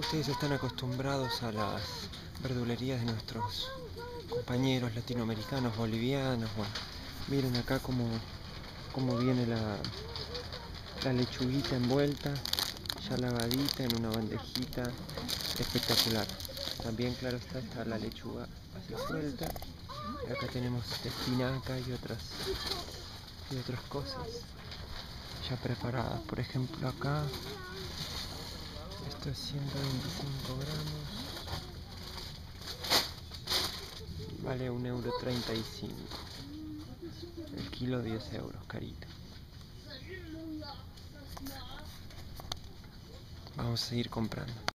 Ustedes están acostumbrados a las verdulerías de nuestros compañeros latinoamericanos, bolivianos. Bueno, miren acá cómo viene la lechuguita envuelta, ya lavadita en una bandejita, espectacular. También, claro está la lechuga así suelta. Y acá tenemos espinaca y otras cosas ya preparadas. Por ejemplo, acá esto es 125 gramos, vale 1,35 €. El kilo 10 euros, carito. Vamos a seguir comprando.